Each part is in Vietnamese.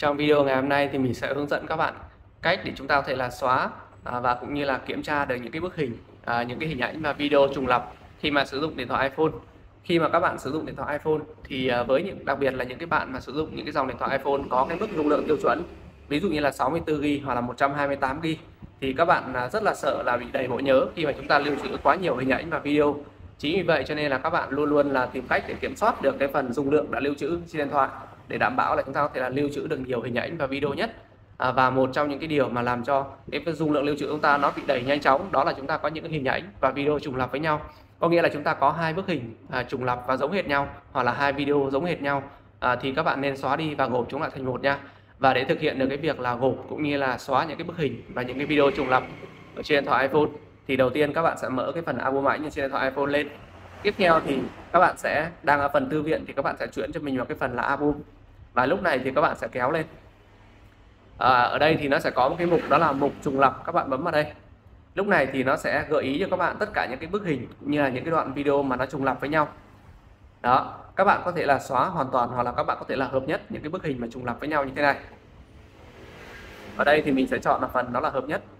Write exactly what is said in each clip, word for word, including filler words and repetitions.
Trong video ngày hôm nay thì mình sẽ hướng dẫn các bạn cách để chúng ta có thể là xóa à, và cũng như là kiểm tra được những cái bức hình, à, những cái hình ảnh và video trùng lặp khi mà sử dụng điện thoại iPhone. Khi mà các bạn sử dụng điện thoại iPhone thì à, với những đặc biệt là những cái bạn mà sử dụng những cái dòng điện thoại iPhone có cái mức dung lượng tiêu chuẩn, ví dụ như là sáu mươi tư gi ga bai hoặc là một trăm hai mươi tám gi ga bai, thì các bạn à, rất là sợ là bị đầy bộ nhớ khi mà chúng ta lưu trữ quá nhiều hình ảnh và video. Chính vì vậy cho nên là các bạn luôn luôn là tìm cách để kiểm soát được cái phần dung lượng đã lưu trữ trên điện thoại, để đảm bảo là chúng ta có thể là lưu trữ được nhiều hình ảnh và video nhất. À, và một trong những cái điều mà làm cho cái dung lượng lưu trữ chúng ta nó bị đẩy nhanh chóng, đó là chúng ta có những hình ảnh và video trùng lặp với nhau. Có nghĩa là chúng ta có hai bức hình à, trùng lặp và giống hệt nhau, hoặc là hai video giống hệt nhau, à, thì các bạn nên xóa đi và gộp chúng lại thành một nha. Và để thực hiện được cái việc là gộp cũng như là xóa những cái bức hình và những cái video trùng lặp ở trên điện thoại iPhone, thì đầu tiên các bạn sẽ mở cái phần album ảnh trên điện thoại iPhone lên. Tiếp theo thì các bạn sẽ đang ở phần thư viện thì các bạn sẽ chuyển cho mình vào cái phần là album, và lúc này thì các bạn sẽ kéo lên. À, ở đây thì nó sẽ có một cái mục đó là mục trùng lặp, các bạn bấm vào đây. Lúc này thì nó sẽ gợi ý cho các bạn tất cả những cái bức hình như là những cái đoạn video mà nó trùng lặp với nhau. Đó, các bạn có thể là xóa hoàn toàn hoặc là các bạn có thể là hợp nhất những cái bức hình mà trùng lặp với nhau như thế này. Ở đây thì mình sẽ chọn là phần đó là hợp nhất.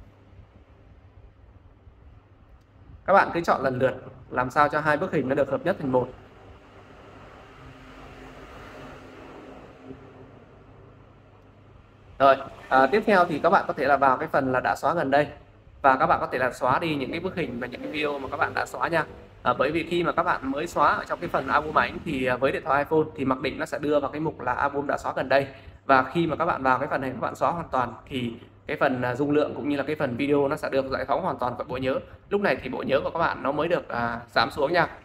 Các bạn cứ chọn lần lượt làm sao cho hai bức hình nó được hợp nhất thành một. Rồi, à, tiếp theo thì các bạn có thể là vào cái phần là đã xóa gần đây, và các bạn có thể là xóa đi những cái bức hình và những cái video mà các bạn đã xóa nha. À, bởi vì khi mà các bạn mới xóa ở trong cái phần album ảnh thì với điện thoại iPhone thì mặc định nó sẽ đưa vào cái mục là album đã xóa gần đây, và khi mà các bạn vào cái phần này các bạn xóa hoàn toàn thì cái phần dung lượng cũng như là cái phần video nó sẽ được giải phóng hoàn toàn khỏi bộ nhớ. Lúc này thì bộ nhớ của các bạn nó mới được à, giảm xuống nha.